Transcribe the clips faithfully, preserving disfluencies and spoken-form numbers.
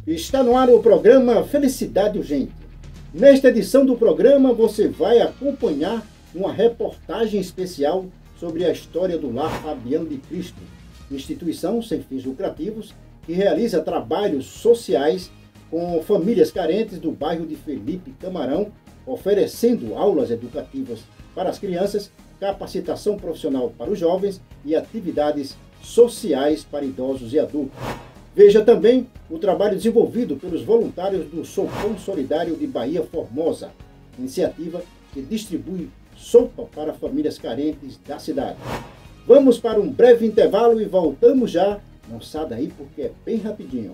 Está no ar o programa Felicidade Urgente. Nesta edição do programa você vai acompanhar uma reportagem especial sobre a história do Lar Fabiano de Cristo, instituição sem fins lucrativos que realiza trabalhos sociais com famílias carentes do bairro de Felipe Camarão, oferecendo aulas educativas para as crianças, capacitação profissional para os jovens e atividades sociais para idosos e adultos. Veja também o trabalho desenvolvido pelos voluntários do Sopão Solidário de Bahia Formosa, iniciativa que distribui sopa para famílias carentes da cidade. Vamos para um breve intervalo e voltamos já. Não sai daí porque é bem rapidinho.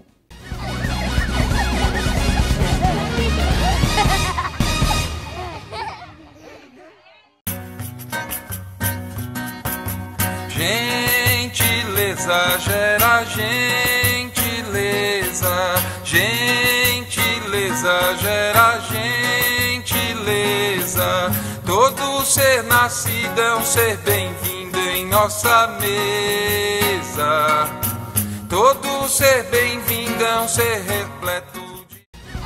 Gentileza gera gentileza, gentileza gera gentileza. Todo ser nascido é um ser bem-vindo em nossa mesa. Todo ser bem-vindo é um ser repleto de...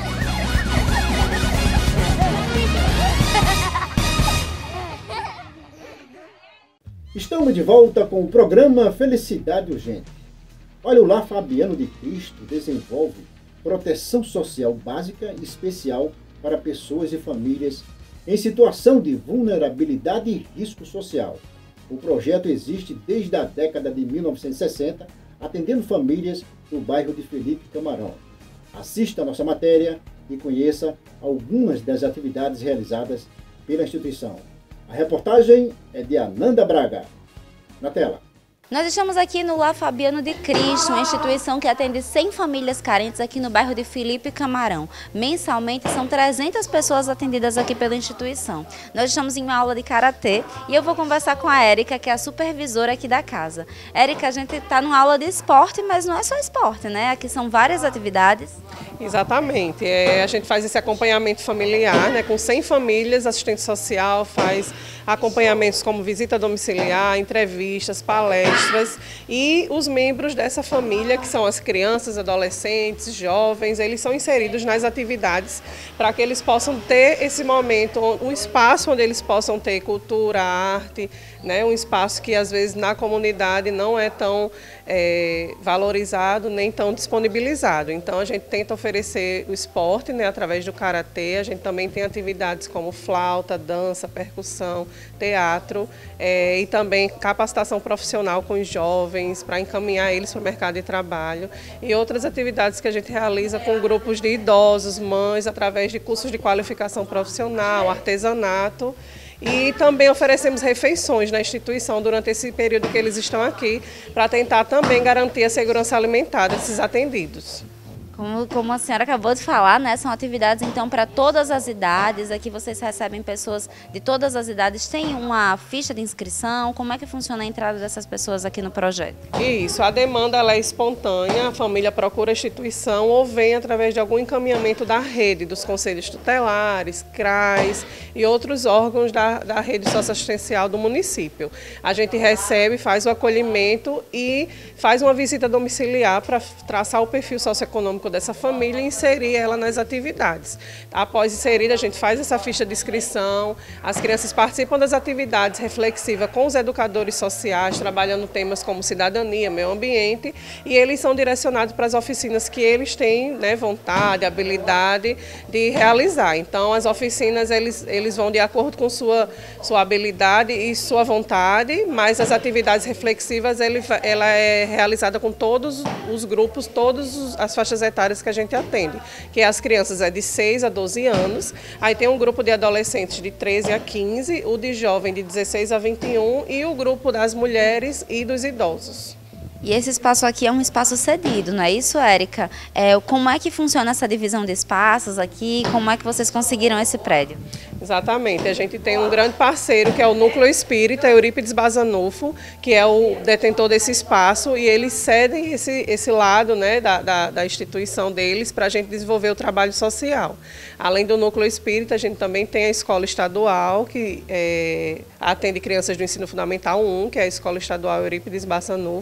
Estamos de volta com o programa Felicidade Urgente. Olha, o Lar Fabiano de Cristo desenvolve proteção social básica e especial para pessoas e famílias em situação de vulnerabilidade e risco social. O projeto existe desde a década de mil novecentos e sessenta, atendendo famílias do bairro de Felipe Camarão. Assista a nossa matéria e conheça algumas das atividades realizadas pela instituição. A reportagem é de Ananda Braga. Na tela. Nós estamos aqui no Lar Fabiano de Cristo, uma instituição que atende cem famílias carentes aqui no bairro de Felipe Camarão. Mensalmente são trezentas pessoas atendidas aqui pela instituição. Nós estamos em uma aula de karatê e eu vou conversar com a Érica, que é a supervisora aqui da casa. Érica, a gente está numa aula de esporte, mas não é só esporte, né? Aqui são várias atividades. Exatamente. É, a gente faz esse acompanhamento familiar, né, com cem famílias, assistente social, faz acompanhamentos como visita domiciliar, entrevistas, palestras, e os membros dessa família, que são as crianças, adolescentes, jovens, eles são inseridos nas atividades para que eles possam ter esse momento, um espaço onde eles possam ter cultura, arte, né, um espaço que às vezes na comunidade não é tão é, valorizado nem tão disponibilizado. Então a gente tenta oferecer o esporte, né, através do karatê. A gente também tem atividades como flauta, dança, percussão, teatro é, e também capacitação profissional com os jovens para encaminhar eles para o mercado de trabalho, e outras atividades que a gente realiza com grupos de idosos, mães, através de cursos de qualificação profissional, artesanato. E também oferecemos refeições na instituição durante esse período que eles estão aqui, para tentar também garantir a segurança alimentar desses atendidos. Como, como a senhora acabou de falar, né, são atividades então para todas as idades. Aqui vocês recebem pessoas de todas as idades. Tem uma ficha de inscrição? Como é que funciona a entrada dessas pessoas aqui no projeto? Isso, a demanda ela é espontânea, a família procura a instituição ou vem através de algum encaminhamento da rede, dos conselhos tutelares, C R A S e outros órgãos da, da rede socioassistencial do município. A gente recebe, faz o acolhimento e faz uma visita domiciliar para traçar o perfil socioeconômico dessa família e inserir ela nas atividades. Após inserida, a gente faz essa ficha de inscrição, as crianças participam das atividades reflexivas com os educadores sociais, trabalhando temas como cidadania, meio ambiente, e eles são direcionados para as oficinas que eles têm, né, vontade, habilidade de realizar. Então, as oficinas, eles, eles vão de acordo com sua, sua habilidade e sua vontade, mas as atividades reflexivas, ele, ela é realizada com todos os grupos, todas as faixas etárias que a gente atende, que as crianças é de seis a doze anos, aí tem um grupo de adolescentes de treze a quinze, o de jovem de dezesseis a vinte e um e o grupo das mulheres e dos idosos. E esse espaço aqui é um espaço cedido, não é isso, Érica? É, como é que funciona essa divisão de espaços aqui? Como é que vocês conseguiram esse prédio? Exatamente, a gente tem um grande parceiro que é o Núcleo Espírita Eurípides Bazanufo, que é o detentor desse espaço, e eles cedem esse, esse lado, né, da, da, da instituição deles para a gente desenvolver o trabalho social. Além do Núcleo Espírita, a gente também tem a Escola Estadual, que é, atende crianças do Ensino Fundamental um, que é a Escola Estadual Eurípides Bazanufo,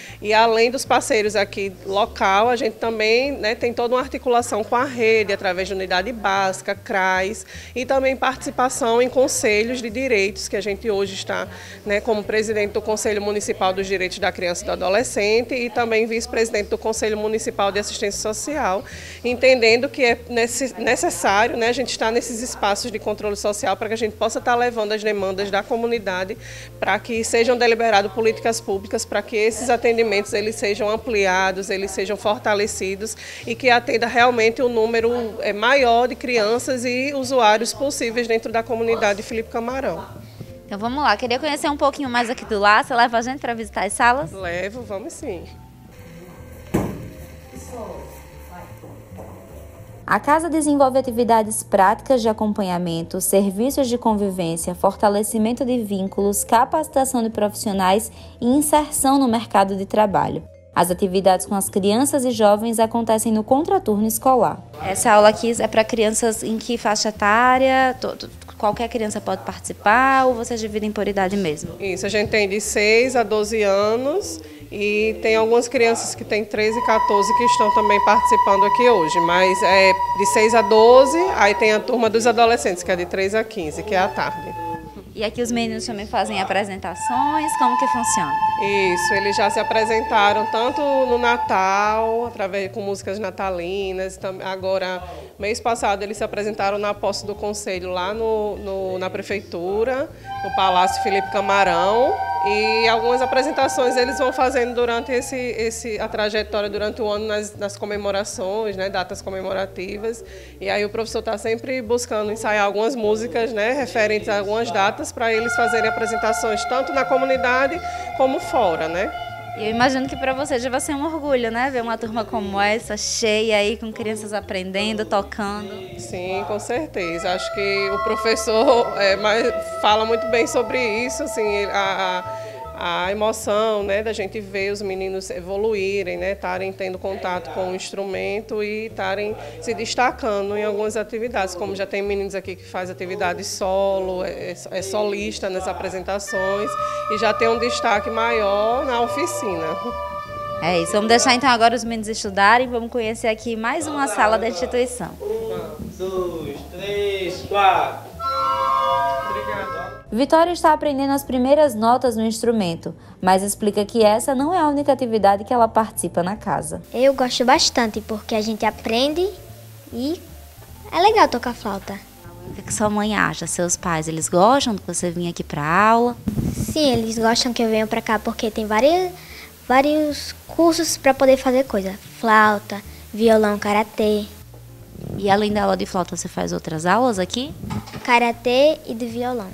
E além dos parceiros aqui local, a gente também, né, tem toda uma articulação com a rede, através de unidade básica, C R A S, e também participação em conselhos de direitos, que a gente hoje está, né, como presidente do Conselho Municipal dos Direitos da Criança e do Adolescente e também vice-presidente do Conselho Municipal de Assistência Social, entendendo que é necessário, né, a gente estar nesses espaços de controle social para que a gente possa estar levando as demandas da comunidade para que sejam deliberadas políticas públicas, para que esses atendimentos eles sejam ampliados, eles sejam fortalecidos e que atenda realmente o número maior de crianças e usuários possíveis dentro da comunidade de Felipe Camarão. Então vamos lá, queria conhecer um pouquinho mais aqui do lar. Você leva a gente para visitar as salas? Levo, vamos sim. A casa desenvolve atividades práticas de acompanhamento, serviços de convivência, fortalecimento de vínculos, capacitação de profissionais e inserção no mercado de trabalho. As atividades com as crianças e jovens acontecem no contraturno escolar. Essa aula aqui é para crianças em que faixa etária? Todo, qualquer criança pode participar ou vocês dividem por idade mesmo? Isso, a gente tem de seis a doze anos. E tem algumas crianças que têm treze e quatorze que estão também participando aqui hoje, mas é de seis a doze, aí tem a turma dos adolescentes, que é de três a quinze, que é à tarde. E aqui os meninos também fazem apresentações, como que funciona? Isso, eles já se apresentaram tanto no Natal, através com músicas natalinas, agora, mês passado, eles se apresentaram na posse do Conselho lá no, no, na Prefeitura, no Palácio Felipe Camarão, e algumas apresentações eles vão fazendo durante esse, esse, a trajetória durante o ano nas, nas comemorações, né, datas comemorativas. E aí o professor está sempre buscando ensaiar algumas músicas, né, referentes a algumas datas para eles fazerem apresentações tanto na comunidade como fora, né? E eu imagino que para você já vai ser um orgulho, né? Ver uma turma como essa, cheia aí, com crianças aprendendo, tocando. Sim, com certeza. Acho que o professor é, mas fala muito bem sobre isso, assim, a, a emoção, né, da gente ver os meninos evoluírem, né, estarem tendo contato com o instrumento e estarem se destacando em algumas atividades, como já tem meninos aqui que faz atividade solo, é, é solista nas apresentações e já tem um destaque maior na oficina. É isso, vamos deixar então agora os meninos estudarem, vamos conhecer aqui mais uma sala da instituição. Um, dois, três, quatro. Obrigado. Vitória está aprendendo as primeiras notas no instrumento, mas explica que essa não é a única atividade que ela participa na casa. Eu gosto bastante porque a gente aprende e é legal tocar flauta. O que sua mãe acha? Seus pais, eles gostam de você vir aqui para aula? Sim, eles gostam que eu venha para cá porque tem várias, vários cursos para poder fazer coisa. Flauta, violão, karatê. E além da aula de flauta, você faz outras aulas aqui? Karatê e de violão.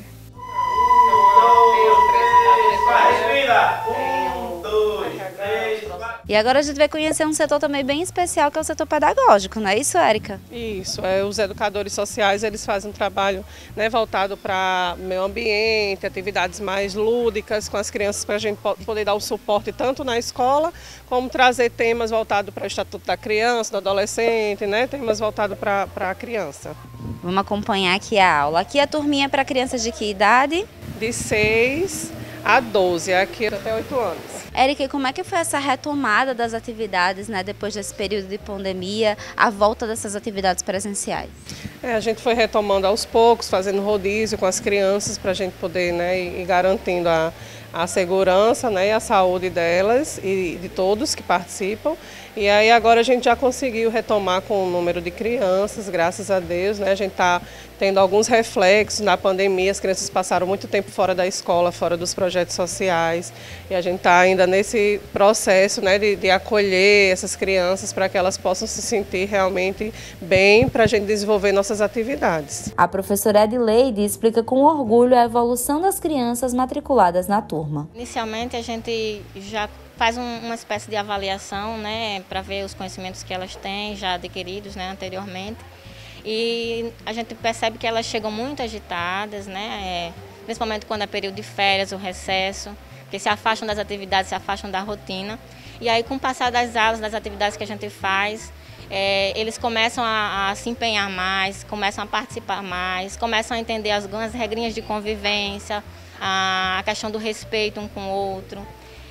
Um, dois, três, quatro. E agora a gente vai conhecer um setor também bem especial, que é o setor pedagógico, não é isso, Érica? Isso, é, os educadores sociais eles fazem um trabalho, né, voltado para meio ambiente, atividades mais lúdicas com as crianças, para a gente poder dar o suporte tanto na escola, como trazer temas voltados para o Estatuto da Criança, do Adolescente, né, temas voltados para a criança. Vamos acompanhar aqui a aula. Aqui a turminha é para crianças de que idade? De seis a doze, aqui até oito anos. Érica, e como é que foi essa retomada das atividades, né, depois desse período de pandemia, a volta dessas atividades presenciais? É, a gente foi retomando aos poucos, fazendo rodízio com as crianças para a gente poder, né, ir garantindo a, a segurança, né, e a saúde delas e de todos que participam. E aí agora a gente já conseguiu retomar com o número de crianças, graças a Deus, né? A gente está tendo alguns reflexos na pandemia, as crianças passaram muito tempo fora da escola, fora dos projetos sociais, e a gente está ainda nesse processo, né, de, de acolher essas crianças para que elas possam se sentir realmente bem para a gente desenvolver nossas atividades. A professora Edileide explica com orgulho a evolução das crianças matriculadas na turma. Inicialmente a gente já faz um, uma espécie de avaliação, né, para ver os conhecimentos que elas têm já adquiridos, né, anteriormente. E a gente percebe que elas chegam muito agitadas, né, é, principalmente quando é período de férias, o recesso, que se afastam das atividades, se afastam da rotina. E aí, com o passar das aulas, das atividades que a gente faz, é, eles começam a, a se empenhar mais, começam a participar mais, começam a entender algumas regrinhas de convivência, a, a questão do respeito um com o outro.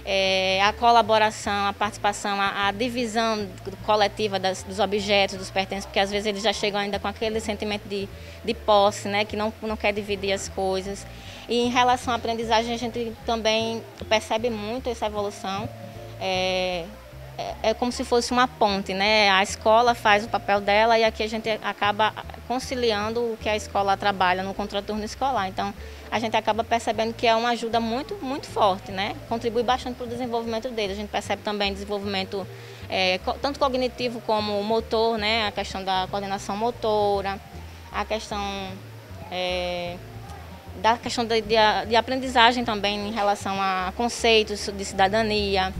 é, a colaboração, a participação, a, a divisão coletiva das, dos objetos, dos pertences, porque às vezes eles já chegam ainda com aquele sentimento de, de posse, né, que não, não quer dividir as coisas. E em relação à aprendizagem, a gente também percebe muito essa evolução. É, é, é como se fosse uma ponte, né? A escola faz o papel dela e aqui a gente acaba conciliando o que a escola trabalha no contraturno escolar. Então, a gente acaba percebendo que é uma ajuda muito, muito forte, né? Contribui bastante para o desenvolvimento deles. A gente percebe também desenvolvimento é, tanto cognitivo como motor, né? A questão da coordenação motora, a questão é, da questão de, de, de aprendizagem também em relação a conceitos de cidadania.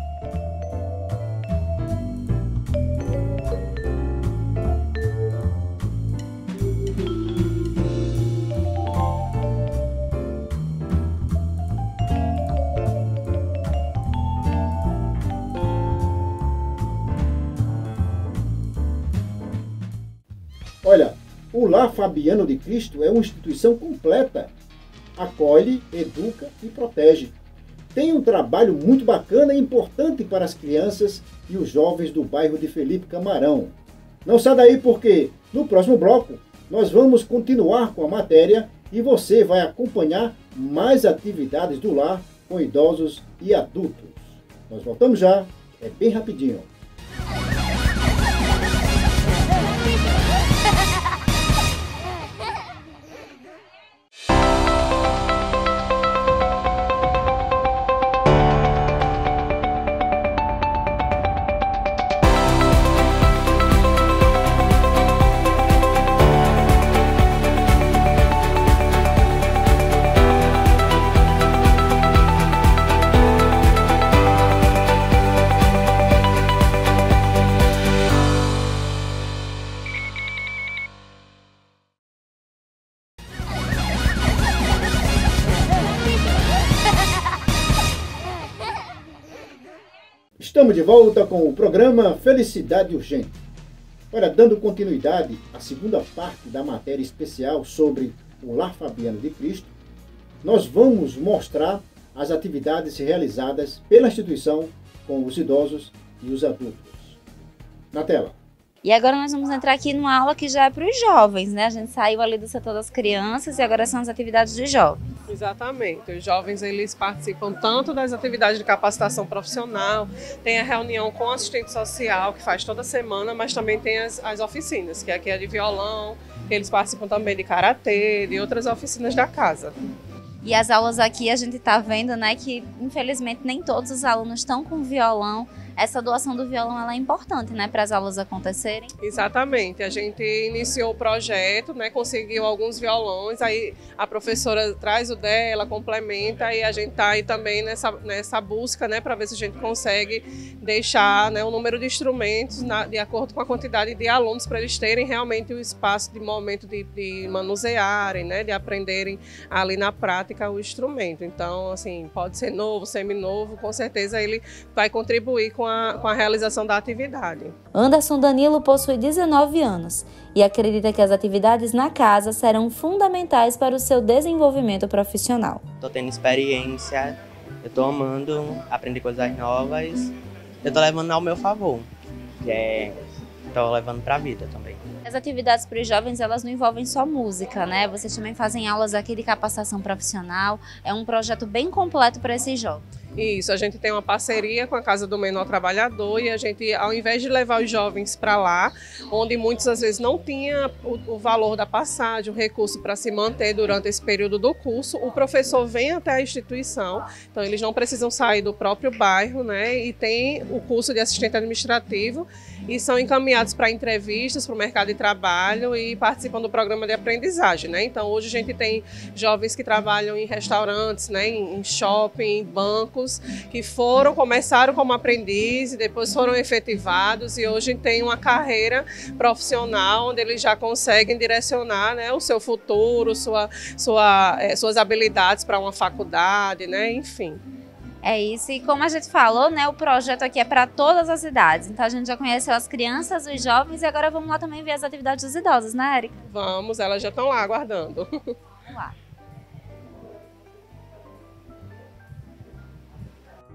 Olha, o Lar Fabiano de Cristo é uma instituição completa. Acolhe, educa e protege. Tem um trabalho muito bacana e importante para as crianças e os jovens do bairro de Felipe Camarão. Não sai daí porque no próximo bloco nós vamos continuar com a matéria e você vai acompanhar mais atividades do lar com idosos e adultos. Nós voltamos já, é bem rapidinho. Estamos de volta com o programa Felicidade Urgente. Olha, dando continuidade à segunda parte da matéria especial sobre o Lar Fabiano de Cristo, nós vamos mostrar as atividades realizadas pela instituição com os idosos e os adultos. Na tela. E agora nós vamos entrar aqui numa aula que já é para os jovens, né? A gente saiu ali do setor das crianças e agora são as atividades dos jovens. Exatamente. Os jovens, eles participam tanto das atividades de capacitação profissional, tem a reunião com o assistente social, que faz toda semana, mas também tem as, as oficinas, que aqui é de violão, que eles participam também de karatê, de outras oficinas da casa. E as aulas aqui a gente está vendo, né, que infelizmente nem todos os alunos estão com violão. Essa doação do violão ela é importante, né, para as aulas acontecerem? Exatamente. A gente iniciou o projeto, né, conseguiu alguns violões, aí a professora traz o dela, complementa e a gente está aí também nessa, nessa busca, né, para ver se a gente consegue deixar, né, o número de instrumentos na, de acordo com a quantidade de alunos para eles terem realmente o espaço de momento de, de manusearem, né, de aprenderem ali na prática o instrumento. Então, assim, pode ser novo, seminovo, com certeza ele vai contribuir com a, com a realização da atividade. Anderson Danilo possui dezenove anos e acredita que as atividades na casa serão fundamentais para o seu desenvolvimento profissional. Estou tendo experiência, eu estou amando aprender coisas novas, eu estou levando ao meu favor, que é estou levando para a vida também. As atividades para os jovens, elas não envolvem só música, né? Vocês também fazem aulas aqui de capacitação profissional, é um projeto bem completo para esses jovens. Isso, a gente tem uma parceria com a Casa do Menor Trabalhador e a gente, ao invés de levar os jovens para lá, onde muitas às vezes não tinha o, o valor da passagem, o recurso para se manter durante esse período do curso, o professor vem até a instituição, então eles não precisam sair do próprio bairro, né? E tem o curso de assistente administrativo e são encaminhados para entrevistas, para o mercado de trabalho e participam do programa de aprendizagem, né? Então hoje a gente tem jovens que trabalham em restaurantes, né? em, em shopping, em bancos, que foram, começaram como aprendiz e depois foram efetivados e hoje tem uma carreira profissional onde eles já conseguem direcionar, né, o seu futuro, sua, sua, é, suas habilidades para uma faculdade, né, enfim. É isso, e como a gente falou, né, o projeto aqui é para todas as idades, então a gente já conheceu as crianças, os jovens e agora vamos lá também ver as atividades dos idosos, né, Érica? Vamos, elas já estão lá aguardando. Vamos lá.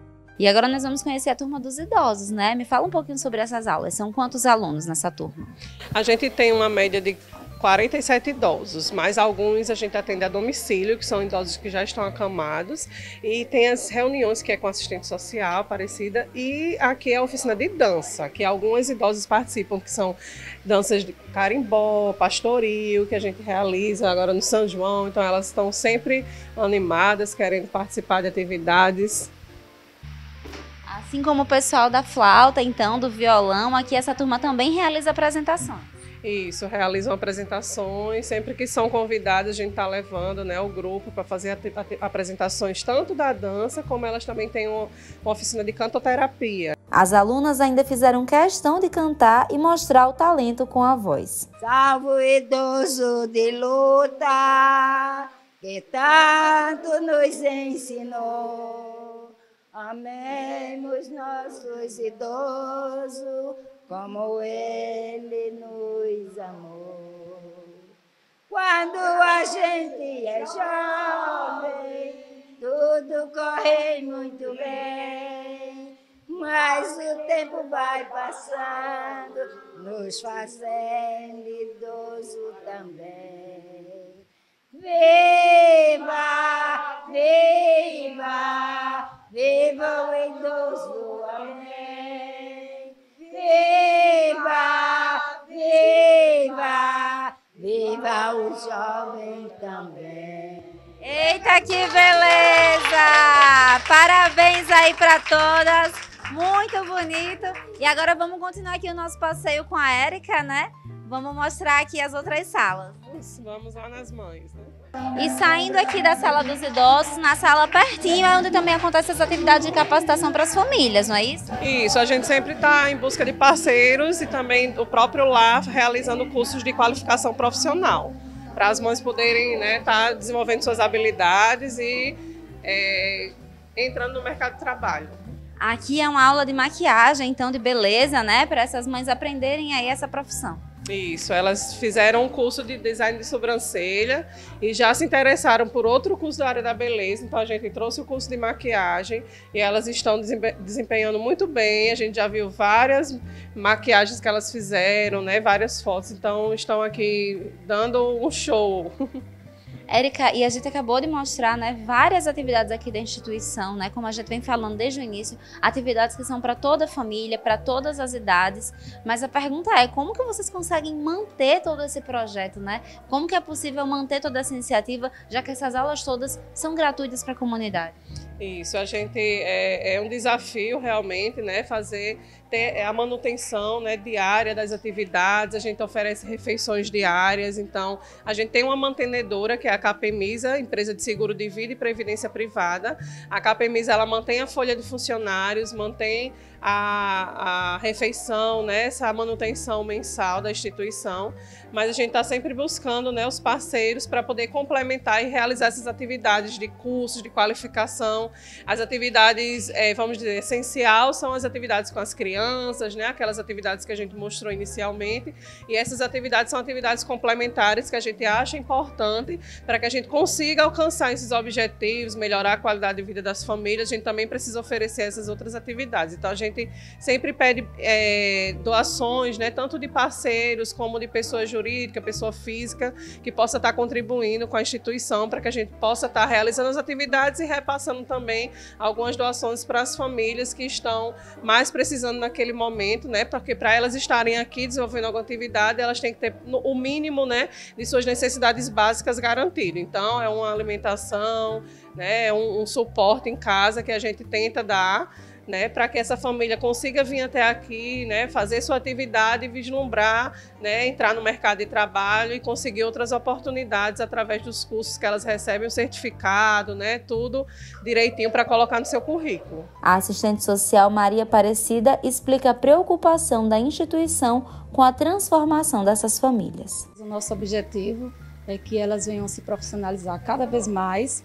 E agora nós vamos conhecer a turma dos idosos, né? Me fala um pouquinho sobre essas aulas. São quantos alunos nessa turma? A gente tem uma média de quarenta e sete idosos, mas alguns a gente atende a domicílio, que são idosos que já estão acamados, e tem as reuniões que é com assistente social, parecida, e aqui é a oficina de dança, que alguns idosos participam, que são danças de carimbó, pastoril, que a gente realiza agora no São João, então elas estão sempre animadas, querendo participar de atividades. Assim como o pessoal da flauta, então, do violão, aqui essa turma também realiza apresentação. Isso, realizam apresentações, sempre que são convidadas a gente está levando, né, o grupo para fazer apresentações tanto da dança, como elas também têm uma, uma oficina de cantoterapia. As alunas ainda fizeram questão de cantar e mostrar o talento com a voz. Salve o idoso de luta, que tanto nos ensinou. Amemos nossos idosos, como ele nos amou. Quando a gente é jovem, tudo corre muito bem, mas o tempo vai passando, nos fazendo idoso também. Viva, viva, viva o idoso, amém. Viva, viva, viva o jovem também. Eita, que beleza! Parabéns aí para todas, muito bonito. E agora vamos continuar aqui o nosso passeio com a Érica, né? Vamos mostrar aqui as outras salas. Vamos lá nas mães, né? E saindo aqui da sala dos idosos, na sala pertinho é onde também acontecem as atividades de capacitação para as famílias, não é isso? Isso, a gente sempre está em busca de parceiros e também o próprio lar realizando cursos de qualificação profissional, para as mães poderem, né, estar desenvolvendo suas habilidades e é, entrando no mercado de trabalho. Aqui é uma aula de maquiagem, então de beleza, né, para essas mães aprenderem aí essa profissão. Isso, elas fizeram um curso de design de sobrancelha e já se interessaram por outro curso da área da beleza, então a gente trouxe o curso de maquiagem e elas estão desempenhando muito bem, a gente já viu várias maquiagens que elas fizeram, né, várias fotos, então estão aqui dando um show. Érica, e a gente acabou de mostrar, né, várias atividades aqui da instituição, né, como a gente vem falando desde o início, atividades que são para toda a família, para todas as idades, mas a pergunta é, como que vocês conseguem manter todo esse projeto, né? Como que é possível manter toda essa iniciativa, já que essas aulas todas são gratuitas para a comunidade? Isso, a gente é, é um desafio realmente, né, fazer ter a manutenção, né, diária das atividades, a gente oferece refeições diárias, então a gente tem uma mantenedora que é a Capemisa, empresa de seguro de vida e previdência privada. A Capemisa, ela mantém a folha de funcionários, mantém a, a refeição, né, essa manutenção mensal da instituição, mas a gente está sempre buscando, né, os parceiros para poder complementar e realizar essas atividades de cursos, de qualificação. As atividades, é, vamos dizer, essencial são as atividades com as crianças, né, aquelas atividades que a gente mostrou inicialmente, e essas atividades são atividades complementares que a gente acha importante para que a gente consiga alcançar esses objetivos, melhorar a qualidade de vida das famílias. A gente também precisa oferecer essas outras atividades. Então a gente sempre pede é, doações, né, tanto de parceiros como de pessoa jurídica, pessoa física, que possa estar contribuindo com a instituição para que a gente possa estar realizando as atividades e repassando também algumas doações para as famílias que estão mais precisando naquele momento, né, porque para elas estarem aqui desenvolvendo alguma atividade, elas têm que ter o mínimo, né, de suas necessidades básicas garantido. Então é uma alimentação, né, um, um suporte em casa que a gente tenta dar, né, para que essa família consiga vir até aqui, né, fazer sua atividade e vislumbrar, né, entrar no mercado de trabalho e conseguir outras oportunidades através dos cursos que elas recebem, o certificado, né, tudo direitinho para colocar no seu currículo. A assistente social Maria Aparecida explica a preocupação da instituição com a transformação dessas famílias. O nosso objetivo é que elas venham se profissionalizar cada vez mais.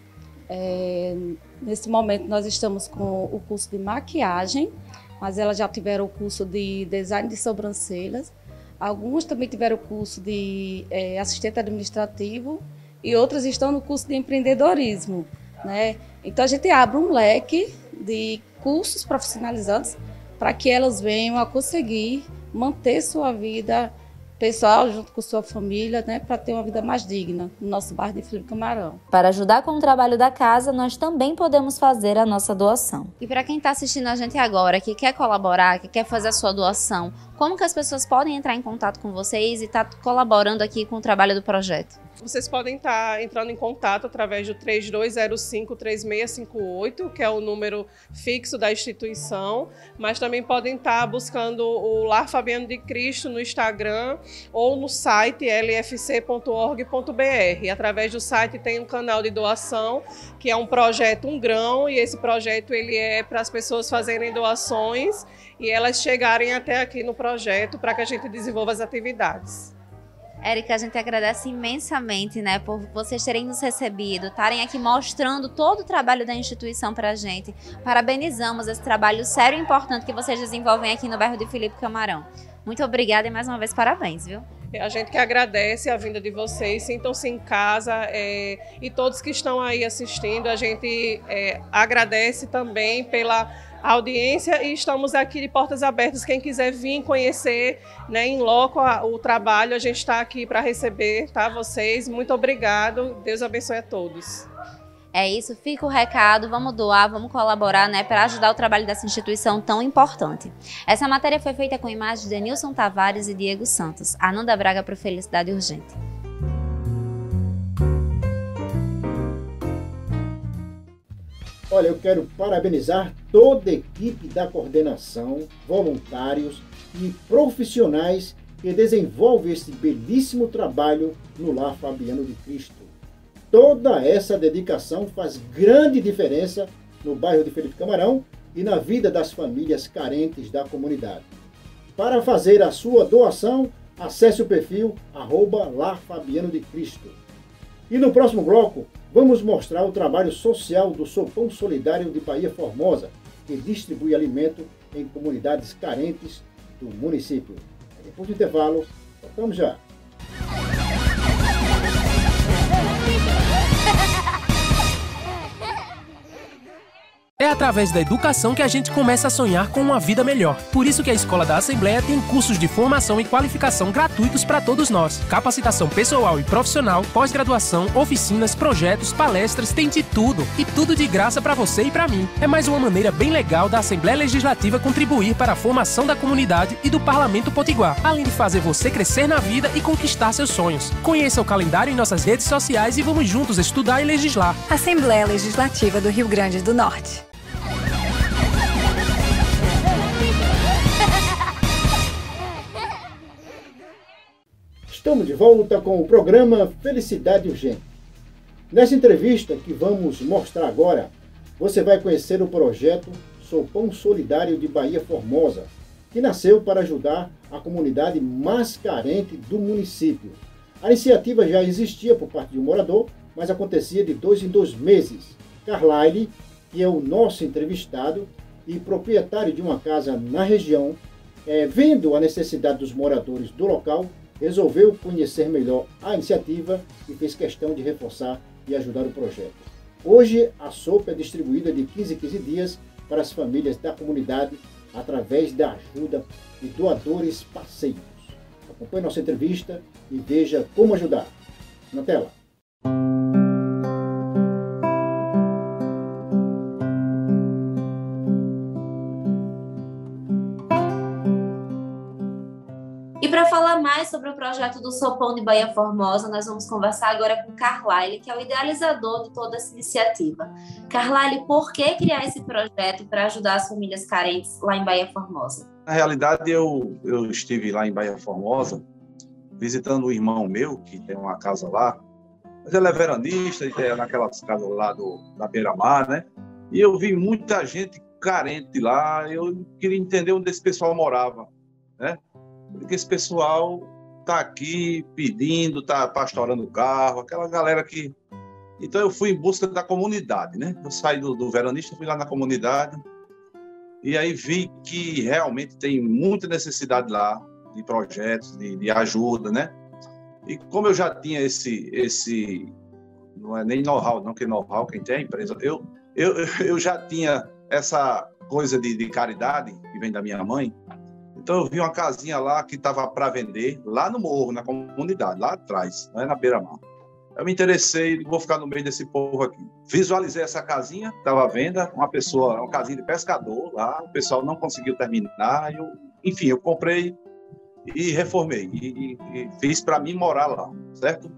É, nesse momento nós estamos com o curso de maquiagem, mas elas já tiveram o curso de design de sobrancelhas, algumas também tiveram o curso de é, assistente administrativo e outras estão no curso de empreendedorismo, né? Então a gente abre um leque de cursos profissionalizantes para que elas venham a conseguir manter sua vida pessoal junto com sua família, né, para ter uma vida mais digna no nosso bairro de Filipe Camarão. Para ajudar com o trabalho da casa, nós também podemos fazer a nossa doação. E para quem está assistindo a gente agora, que quer colaborar, que quer fazer a sua doação, como que as pessoas podem entrar em contato com vocês e estar tá colaborando aqui com o trabalho do projeto? Vocês podem estar entrando em contato através do três dois zero cinco, três seis cinco oito, que é o número fixo da instituição, mas também podem estar buscando o Lar Fabiano de Cristo no Instagram ou no site l f c ponto org ponto b r. Através do site tem um canal de doação, que é um projeto Um Grão, e esse projeto ele é para as pessoas fazerem doações e elas chegarem até aqui no projeto para que a gente desenvolva as atividades. Érica, a gente agradece imensamente, né, por vocês terem nos recebido, estarem aqui mostrando todo o trabalho da instituição para a gente. Parabenizamos esse trabalho sério e importante que vocês desenvolvem aqui no bairro de Filipe Camarão. Muito obrigada e mais uma vez parabéns, viu? A gente que agradece a vinda de vocês, sintam-se em casa é, e todos que estão aí assistindo, a gente é, agradece também pela audiência e estamos aqui de portas abertas. Quem quiser vir conhecer, né, em loco a, o trabalho, a gente está aqui para receber, tá, vocês. Muito obrigado, Deus abençoe a todos. É isso, fica o recado, vamos doar, vamos colaborar, né, para ajudar o trabalho dessa instituição tão importante. Essa matéria foi feita com imagens de Nilson Tavares e Diego Santos. Ananda Braga para o Felicidade Urgente. Olha, eu quero parabenizar toda a equipe da coordenação, voluntários e profissionais que desenvolvem esse belíssimo trabalho no Lar Fabiano de Cristo. Toda essa dedicação faz grande diferença no bairro de Filipe Camarão e na vida das famílias carentes da comunidade. Para fazer a sua doação, acesse o perfil arroba Lar Fabiano de Cristo. E no próximo bloco, vamos mostrar o trabalho social do Sopão Solidário de Bahia Formosa, que distribui alimento em comunidades carentes do município. Depois do intervalo, voltamos já. É através da educação que a gente começa a sonhar com uma vida melhor. Por isso que a Escola da Assembleia tem cursos de formação e qualificação gratuitos para todos nós. Capacitação pessoal e profissional, pós-graduação, oficinas, projetos, palestras, tem de tudo. E tudo de graça para você e para mim. É mais uma maneira bem legal da Assembleia Legislativa contribuir para a formação da comunidade e do Parlamento Potiguar, além de fazer você crescer na vida e conquistar seus sonhos. Conheça o calendário em nossas redes sociais e vamos juntos estudar e legislar. Assembleia Legislativa do Rio Grande do Norte. Estamos de volta com o programa Felicidade Urgente. Nessa entrevista que vamos mostrar agora, você vai conhecer o projeto Sopão Solidário de Bahia Formosa, que nasceu para ajudar a comunidade mais carente do município. A iniciativa já existia por parte de um morador, mas acontecia de dois em dois meses. Carlyle, que é o nosso entrevistado e proprietário de uma casa na região, é, vendo a necessidade dos moradores do local, resolveu conhecer melhor a iniciativa e fez questão de reforçar e ajudar o projeto. Hoje, a sopa é distribuída de quinze em quinze dias para as famílias da comunidade através da ajuda de doadores parceiros. Acompanhe nossa entrevista e veja como ajudar. Na tela. E para falar mais sobre o projeto do Sopão de Bahia Formosa, nós vamos conversar agora com Carlyle, que é o idealizador de toda essa iniciativa. Carlyle, por que criar esse projeto para ajudar as famílias carentes lá em Bahia Formosa? Na realidade, eu, eu estive lá em Bahia Formosa, visitando um irmão meu, que tem uma casa lá, mas ele é veranista, é naquelas casas lá do, da beira-mar, né? E eu vi muita gente carente lá, eu queria entender onde esse pessoal morava, né? Porque esse pessoal está aqui pedindo, está pastorando o carro, aquela galera que... Então eu fui em busca da comunidade, né? Eu saí do, do veranista, fui lá na comunidade e aí vi que realmente tem muita necessidade lá de projetos, de, de ajuda, né? E como eu já tinha esse... esse não é nem know-how, não, que know-how quem tem a empresa, eu, eu, eu já tinha essa coisa de, de caridade que vem da minha mãe. Então eu vi uma casinha lá que estava para vender, lá no morro, na comunidade, lá atrás, né, na beira-mar. Eu me interessei, vou ficar no meio desse povo aqui. Visualizei essa casinha, estava à venda, uma pessoa, uma casinha de pescador lá, o pessoal não conseguiu terminar, eu, enfim, eu comprei e reformei, e, e, e fiz para mim morar lá, certo?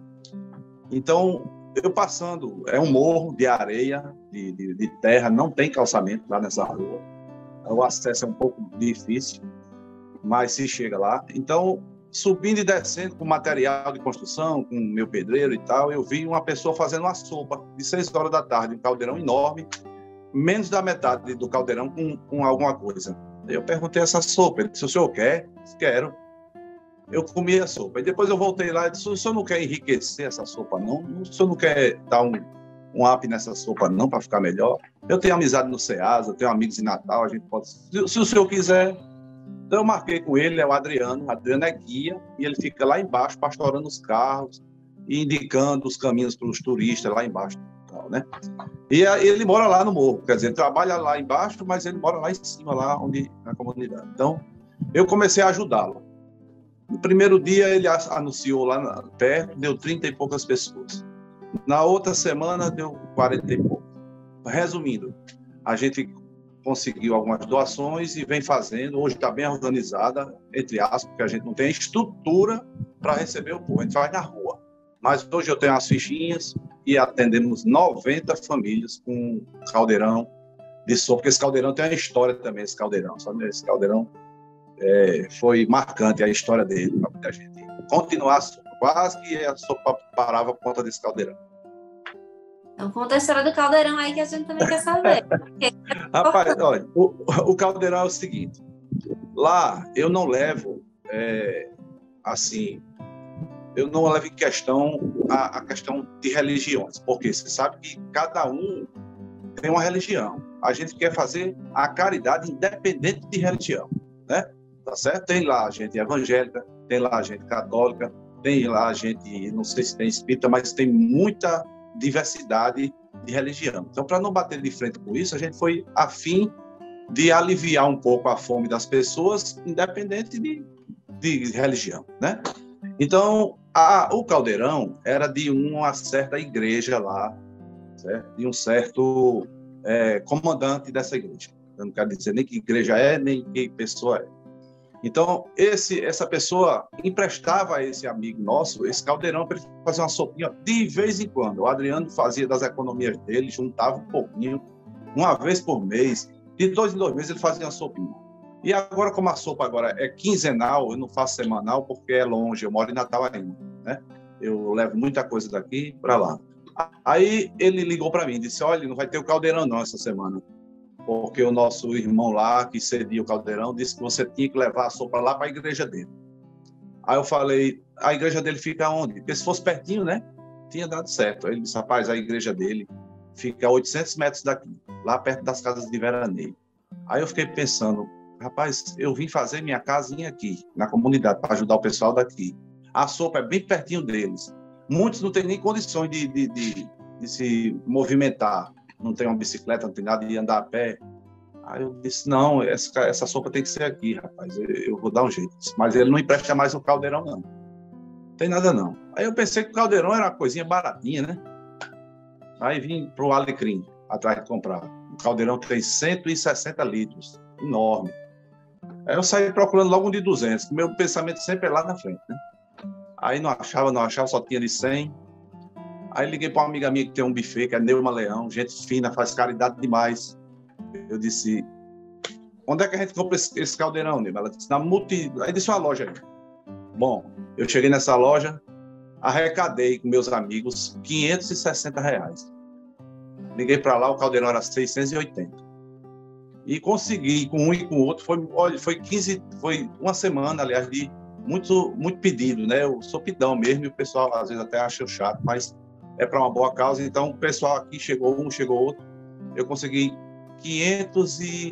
Então, eu passando, é um morro de areia, de, de, de terra, não tem calçamento lá nessa rua, o acesso é um pouco difícil, mas se chega lá. Então, subindo e descendo com material de construção, com meu pedreiro e tal, eu vi uma pessoa fazendo uma sopa de seis horas da tarde, um caldeirão enorme, menos da metade do caldeirão com, com alguma coisa. Eu perguntei essa sopa, ele disse, o senhor quer? Eu disse, quero. Eu comi a sopa. E depois eu voltei lá e disse, o senhor não quer enriquecer essa sopa, não? O senhor não quer dar um, um up nessa sopa, não, para ficar melhor? Eu tenho amizade no Ceasa, eu tenho amigos em Natal, a gente pode... Se, se o senhor quiser... Então eu marquei com ele, é o Adriano. O Adriano é guia e ele fica lá embaixo pastorando os carros e indicando os caminhos para os turistas lá embaixo. Né? E ele mora lá no morro, quer dizer, ele trabalha lá embaixo, mas ele mora lá em cima, lá onde, na comunidade. Então eu comecei a ajudá-lo. No primeiro dia ele anunciou lá perto, deu trinta e poucas pessoas. Na outra semana deu quarenta e poucos. Resumindo, a gente conseguiu algumas doações e vem fazendo. Hoje está bem organizada, entre aspas, porque a gente não tem estrutura para receber o povo, a gente faz na rua. Mas hoje eu tenho as fichinhas e atendemos noventa famílias com caldeirão de sopa, porque esse caldeirão tem uma história também, esse caldeirão, sabe? Esse caldeirão é, foi marcante a história dele para muita gente. Continuar a sopa, quase que a sopa parava por conta desse caldeirão. Então conta a história do caldeirão aí que a gente também quer saber. Rapaz, olha, o, o caldeirão é o seguinte, lá eu não levo, é, assim, eu não levo em questão a, a questão de religiões, porque você sabe que cada um tem uma religião. A gente quer fazer a caridade independente de religião, né? Tá certo? Tem lá a gente evangélica, tem lá a gente católica, tem lá a gente, não sei se tem espírita, mas tem muita diversidade de religião. Então, para não bater de frente com isso, a gente foi a fim de aliviar um pouco a fome das pessoas, independente de, de religião, né? Então, a, o caldeirão era de uma certa igreja lá, certo? De um certo é, comandante dessa igreja. Eu não quero dizer nem que igreja é, nem que pessoa é. Então, esse, essa pessoa emprestava a esse amigo nosso esse caldeirão para ele fazer uma sopinha de vez em quando. O Adriano fazia das economias dele, juntava um pouquinho, uma vez por mês, de dois em dois meses ele fazia uma sopinha. E agora, como a sopa agora é quinzenal, eu não faço semanal porque é longe, eu moro em Natal ainda, né? Eu levo muita coisa daqui para lá. Aí ele ligou para mim e disse, olha, não vai ter o caldeirão não essa semana, porque o nosso irmão lá, que cedia o caldeirão, disse que você tinha que levar a sopa lá para a igreja dele. Aí eu falei, a igreja dele fica onde? Porque se fosse pertinho, né? Tinha dado certo. Aí ele disse, rapaz, a igreja dele fica a oitocentos metros daqui, lá perto das casas de veraneio. Aí eu fiquei pensando, rapaz, eu vim fazer minha casinha aqui, na comunidade, para ajudar o pessoal daqui. A sopa é bem pertinho deles. Muitos não têm nem condições de, de, de, de se movimentar. Não tem uma bicicleta, não tem nada de andar a pé. Aí eu disse, não, essa, essa sopa tem que ser aqui, rapaz, eu, eu vou dar um jeito. Mas ele não empresta mais o caldeirão, não. Não tem nada, não. Aí eu pensei que o caldeirão era uma coisinha baratinha, né? Aí vim pro Alecrim, atrás de comprar. O caldeirão tem cento e sessenta litros, enorme. Aí eu saí procurando logo um de duzentos, que meu pensamento sempre é lá na frente, né? Aí não achava, não achava, só tinha de cem. Aí liguei para uma amiga minha que tem um buffet, que é Neuma Leão, gente fina, faz caridade demais. Eu disse, onde é que a gente compra esse, esse caldeirão, Neuma? Ela disse, na multi... Aí disse uma loja aí. Bom, eu cheguei nessa loja, arrecadei com meus amigos quinhentos e sessenta reais. Liguei para lá, o caldeirão era seiscentos e oitenta. E consegui, com um e com o outro, foi, olha, foi quinze, foi uma semana, aliás, de muito, muito pedido, né? Eu sou pidão mesmo, e o pessoal às vezes até acha chato, mas é para uma boa causa. Então o pessoal aqui chegou um, chegou outro. Eu consegui quinhentos e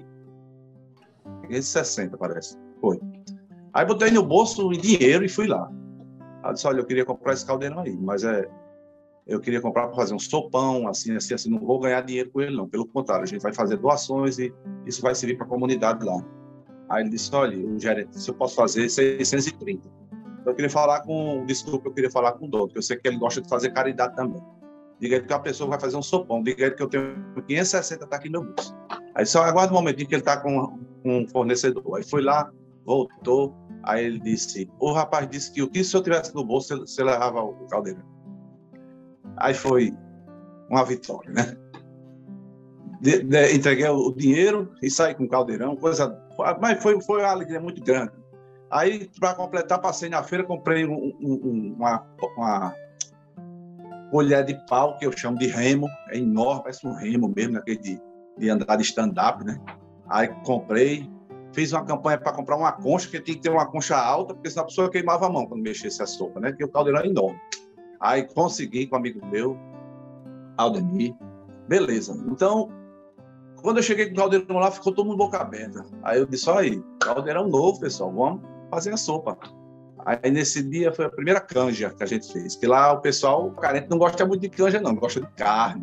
sessenta, parece. Foi. Aí botei no bolso em dinheiro e fui lá. Aí disse, olha, eu queria comprar esse caldeirão aí, mas é eu queria comprar para fazer um sopão, assim, assim, assim, não vou ganhar dinheiro com ele, não. Pelo contrário, a gente vai fazer doações e isso vai servir para a comunidade lá. Aí ele disse, olha, o gerente, se eu posso fazer seiscentos e trinta. Então eu queria falar com, desculpa, eu queria falar com o dono, porque eu sei que ele gosta de fazer caridade também. Diga ele que a pessoa vai fazer um sopão, diga ele que eu tenho quinhentos e sessenta, está aqui no meu bolso. Aí só aguarda um momentinho que ele está com um fornecedor. Aí foi lá, voltou, aí ele disse, o rapaz disse que o que se eu tivesse no bolso, você levava o caldeirão. Aí foi uma vitória, né? De, de, entreguei o dinheiro e saí com o caldeirão, coisa... Mas foi, foi uma alegria muito grande. Aí, para completar, passei na feira, comprei um, um, uma, uma colher de pau, que eu chamo de remo, é enorme, parece um remo mesmo, naquele de, de andar de stand-up, né? Aí comprei, fiz uma campanha para comprar uma concha, que tinha que ter uma concha alta, porque senão a pessoa queimava a mão quando mexesse a sopa, né? Porque o caldeirão é enorme. Aí consegui com um amigo meu, Aldemir, beleza. Então, quando eu cheguei com o caldeirão lá, ficou todo mundo boca aberta. Aí eu disse, olha aí, caldeirão novo, pessoal, vamos fazer a sopa. Aí nesse dia foi a primeira canja que a gente fez, que lá o pessoal, o carente não gosta muito de canja não, gosta de carne.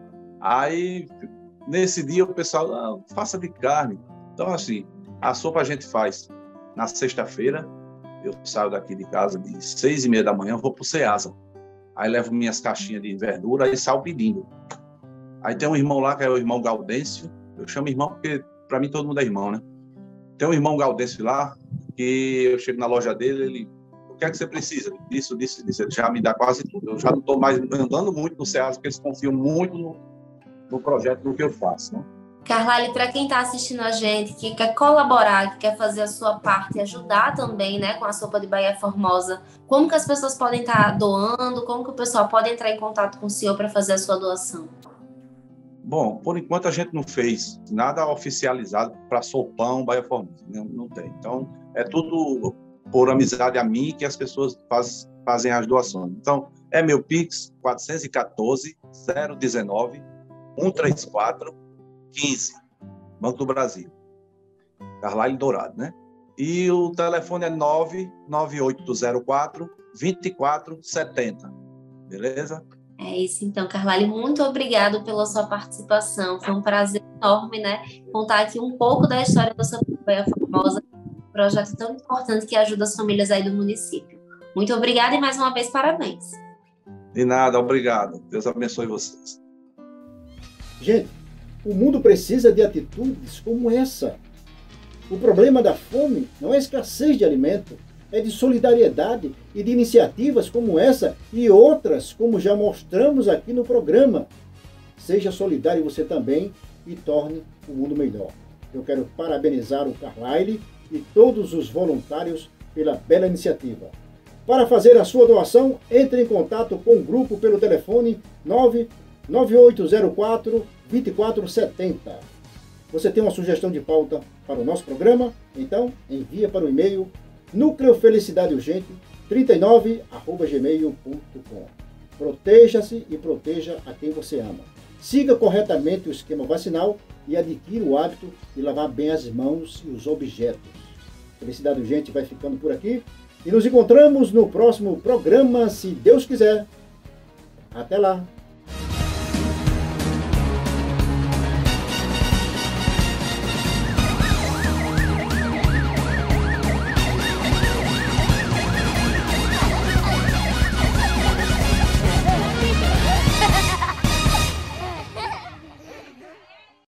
Aí nesse dia o pessoal, ah, faça de carne. Então assim, a sopa a gente faz na sexta-feira, eu saio daqui de casa de seis e meia da manhã, vou pro Ceasa. Aí levo minhas caixinhas de verdura e saio pedindo. Aí tem um irmão lá, que é o irmão Gaudêncio. Eu chamo irmão porque, para mim, todo mundo é irmão, né? Tem um irmão Gaudêncio lá, que eu chego na loja dele, ele... O que é que você precisa? Disso, disso, disso. Ele já me dá quase tudo. Eu já não estou mais andando muito no Ceasa, porque eles confiam muito no, no projeto, do que eu faço, né? Carlyle, para quem está assistindo a gente, que quer colaborar, que quer fazer a sua parte e ajudar também, né, com a sopa de Bahia Formosa, como que as pessoas podem estar tá doando? Como que o pessoal pode entrar em contato com o senhor para fazer a sua doação? Bom, por enquanto a gente não fez nada oficializado para sopão Bahia Formosa, não, não tem. Então, é tudo por amizade a mim que as pessoas faz, fazem as doações. Então, é meu Pix quatro um quatro, zero um nove, um três quatro, quinze, Banco do Brasil. Carlyle Dourado, né? E o telefone é nove nove oito zero quatro, dois quatro sete zero. Beleza? É isso, então, Carlyle, muito obrigado pela sua participação. Foi um prazer enorme, né? Contar aqui um pouco da história da Sopa Bahia Formosa, um projeto tão importante que ajuda as famílias aí do município. Muito obrigada e mais uma vez parabéns. De nada, obrigado. Deus abençoe vocês. Gente, o mundo precisa de atitudes como essa. O problema da fome não é escassez de alimento, é de solidariedade e de iniciativas como essa e outras, como já mostramos aqui no programa. Seja solidário você também e torne o mundo melhor. Eu quero parabenizar o Carlyle e todos os voluntários pela bela iniciativa. Para fazer a sua doação, entre em contato com o grupo pelo telefone nove nove oito zero quatro, dois quatro sete zero. Você tem uma sugestão de pauta para o nosso programa? Então, envia para o e-mail núcleo felicidade urgente trinta e nove arroba gmail ponto com. Proteja-se e proteja a quem você ama. Siga corretamente o esquema vacinal e adquira o hábito de lavar bem as mãos e os objetos. Felicidade Urgente vai ficando por aqui e nos encontramos no próximo programa, se Deus quiser. Até lá!